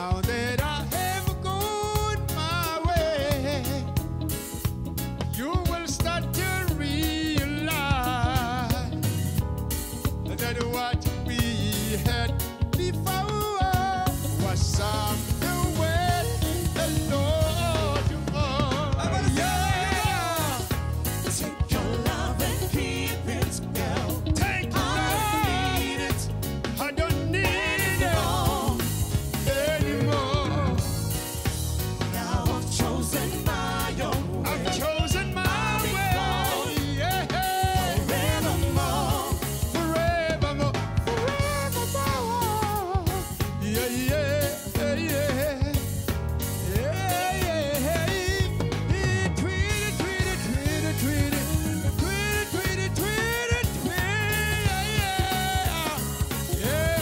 Now that I have gone my way, you will start to realize that what we had before was something where the Lord was. Yeah. Take your love and keep it, girl. Take your love. I don't need it anymore. Now I've chosen my own way. I've chosen my way. Yeah. Forevermore. Forevermore. Forevermore. Yeah, yeah, yeah, yeah. Yeah, yeah, yeah. Tweet it, tweet it, tweet it, tweet it. Tweet it, tweet it, tweet it, tweet it. Yeah, yeah.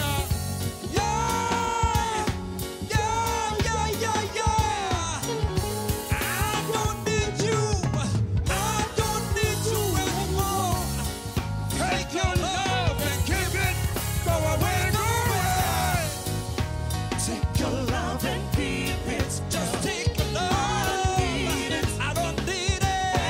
Take your love and keep it. Go away, go away. Take your love and keep it. Just take your love. I don't need it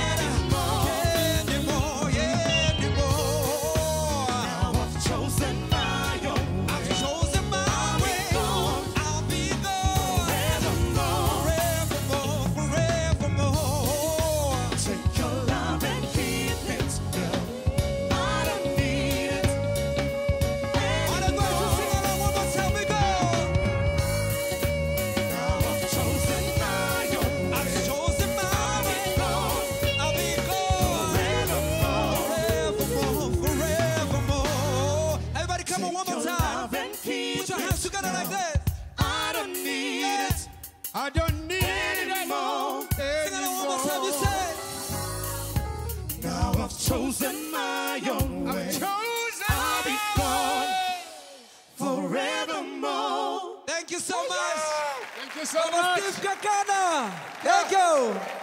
anymore, anymore. Now I've chosen my own way. I've chosen my way. I'll be gone Forevermore. forevermore. Take your love and keep it, girl. I don't need it All the boys who sing along one more time, we go. Now I've chosen my own way. I've chosen my way. I'll be gone forevermore. Everybody come on one more time. Love and keep Put your it, hands together like that. I don't need it I don't need it anymore. Sing along one more time, you say. Now I've chosen my own way. I've chosen. I'll be gone forevermore. Thank you so much. Thank you so That was much. Steve Kekana. Thank you.